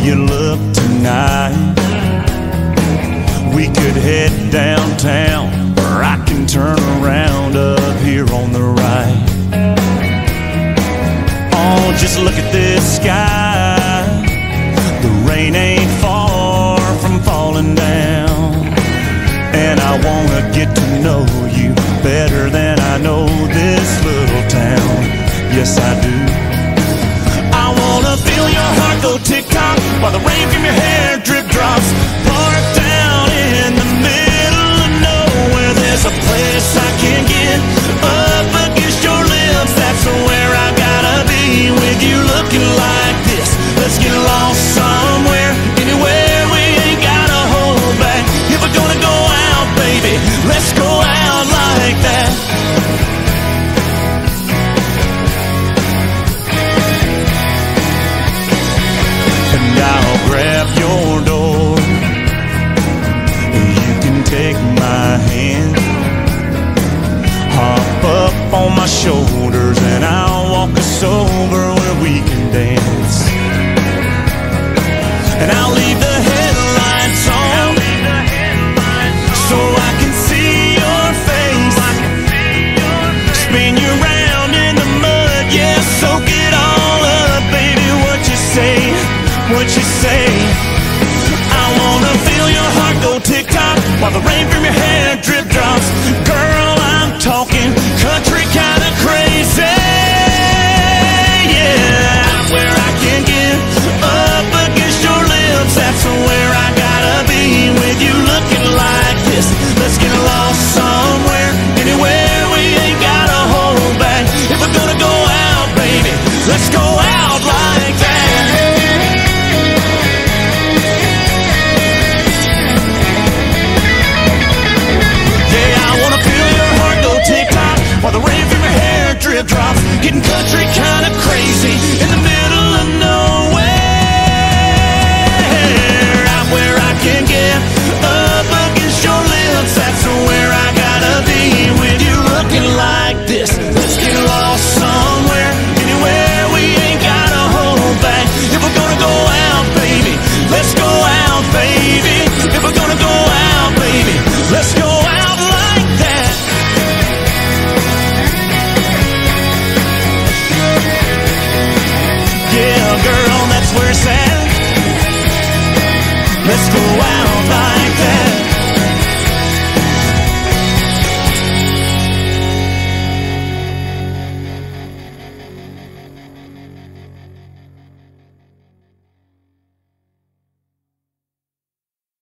you look tonight? We could head downtown, or I can turn around up here on the right. Oh, just look at this sky. The rain ain't far from falling down. And I wanna get to know you better than I know this little town. Yes, I do. I wanna feel your heart go tick-tock while the rain from your hair drip drops. Parked down in the middle of nowhere, there's a place I can get up against your lips. That's where I gotta be with you looking like this. Let's get lost somewhere, anywhere, we ain't gotta hold back. If we're gonna go out, baby, let's go out like that. And I'll grab your door, you can take my hand, hop up on my shoulders, and I'll walk us over where we can dance. And I'll leave the headlights on so I can see your face. Spin you round in the mud, yeah, soak it all up, baby. What you say? What you say? I wanna feel your heart go tick-tock while the rain from your hair drip drops. Girl, I'm talking country kinda crazy. Yeah, where I can get up against your lips. That's where I gotta be with you looking like this. Let's get lost somewhere, anywhere, we ain't gotta hold back. If we're gonna go out, baby, let's go out like that. Yeah, I wanna feel your heart go tick-tock while the rain from your hair drip drops. Getting country kinda crazy in the middle of nowhere. Out where I can get up against your lips. That's where I gotta be with you looking like this. Let's get lost somewhere, anywhere, we ain't gotta hold back. If we're gonna go out, baby, let's go out, baby. If we're gonna go out, baby, let's go out like that. Yeah, girl, that's where it's at. Let's go out like